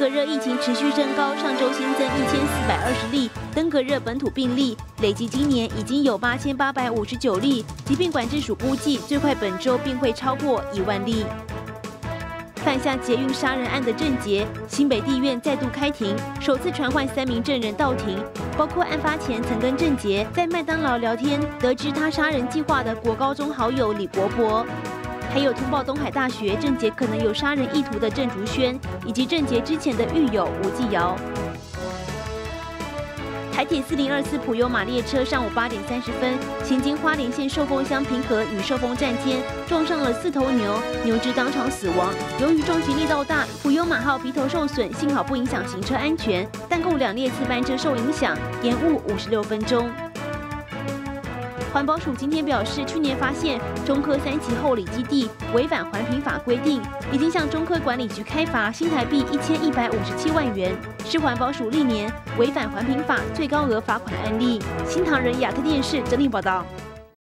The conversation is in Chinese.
革热疫情持续升高，上周新增1420例登革热本土病例，累计今年已经有8859例。疾病管制署估计，最快本周便会超过1万例。犯下捷运杀人案的郑捷，新北地院再度开庭，首次传唤3名证人到庭，包括案发前曾跟郑捷在麦当劳聊天，得知他杀人计划的国高中好友李伯伯。还有通报东海大学郑捷可能有杀人意图的郑竹轩，以及郑捷之前的狱友吴继尧。台铁4024普悠玛列车上午8点30分，行经花莲县寿丰乡平和与寿丰站间，撞上了4头牛，牛只当场死亡。由于撞击力道大，普悠玛号皮头受损，幸好不影响行车安全，但共2列次班车受影响，延误56分钟。环保署今天表示，去年发现中科3期后里基地违反环评法规定，已经向中科管理局开罚新台币1157万元，是环保署历年违反环评法最高额罚款案例。新唐人亚太电视整理报道。